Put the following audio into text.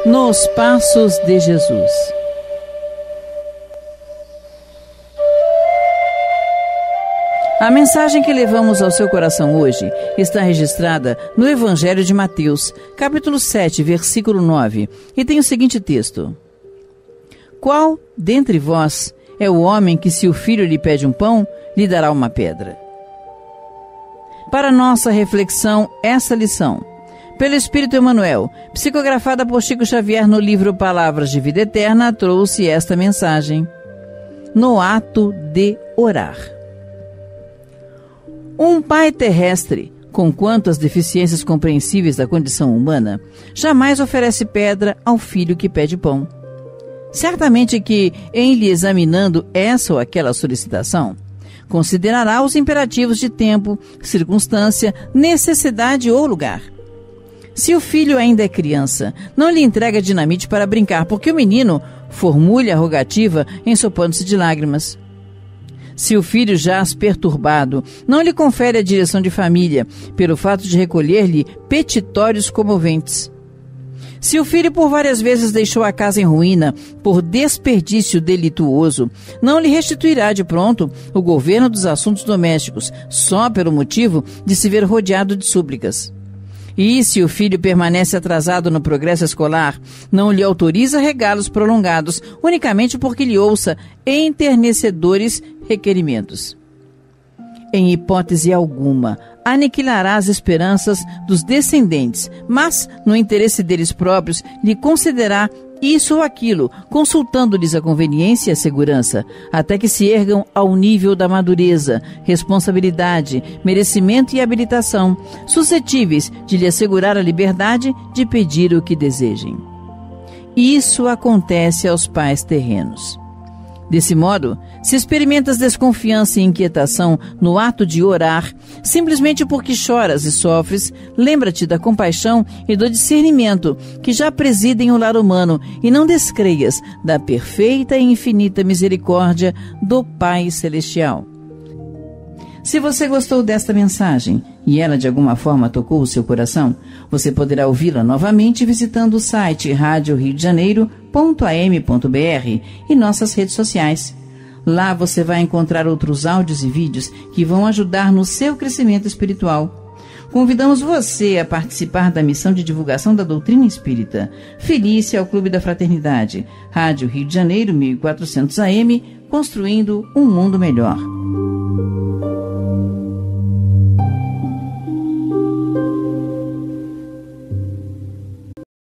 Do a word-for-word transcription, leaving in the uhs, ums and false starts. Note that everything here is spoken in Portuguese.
Nos Passos de Jesus. A mensagem que levamos ao seu coração hoje está registrada no Evangelho de Mateus, capítulo sete, versículo nove, e tem o seguinte texto: Qual dentre vós é o homem que, se o filho lhe pede um pão, lhe dará uma pedra? Para nossa reflexão, essa lição, pelo Espírito Emmanuel, psicografada por Chico Xavier no livro Palavras de Vida Eterna, trouxe esta mensagem: no ato de orar. Um pai terrestre, com quantas deficiências compreensíveis da condição humana, jamais oferece pedra ao filho que pede pão. Certamente que, em lhe examinando essa ou aquela solicitação, considerará os imperativos de tempo, circunstância, necessidade ou lugar. Se o filho ainda é criança, não lhe entrega dinamite para brincar, porque o menino formule a rogativa ensopando-se de lágrimas. Se o filho jaz perturbado, não lhe confere a direção de família, pelo fato de recolher-lhe petitórios comoventes. Se o filho por várias vezes deixou a casa em ruína por desperdício delituoso, não lhe restituirá de pronto o governo dos assuntos domésticos, só pelo motivo de se ver rodeado de súplicas. E se o filho permanece atrasado no progresso escolar, não lhe autoriza regalos prolongados, unicamente porque lhe ouça enternecedores requerimentos. Em hipótese alguma, aniquilará as esperanças dos descendentes, mas, no interesse deles próprios, lhe concederá isso ou aquilo, consultando-lhes a conveniência e a segurança, até que se ergam ao nível da madureza, responsabilidade, merecimento e habilitação, suscetíveis de lhe assegurar a liberdade de pedir o que desejem. Isso acontece aos pais terrenos. Desse modo, se experimentas desconfiança e inquietação no ato de orar, simplesmente porque choras e sofres, lembra-te da compaixão e do discernimento que já presidem o lar humano e não descreias da perfeita e infinita misericórdia do Pai Celestial. Se você gostou desta mensagem e ela de alguma forma tocou o seu coração, você poderá ouvi-la novamente visitando o site rádio rio de janeiro ponto a m ponto b r e nossas redes sociais. Lá você vai encontrar outros áudios e vídeos que vão ajudar no seu crescimento espiritual. Convidamos você a participar da missão de divulgação da doutrina espírita. Filie-se ao Clube da Fraternidade. Rádio Rio de Janeiro, mil e quatrocentos A M, construindo um mundo melhor.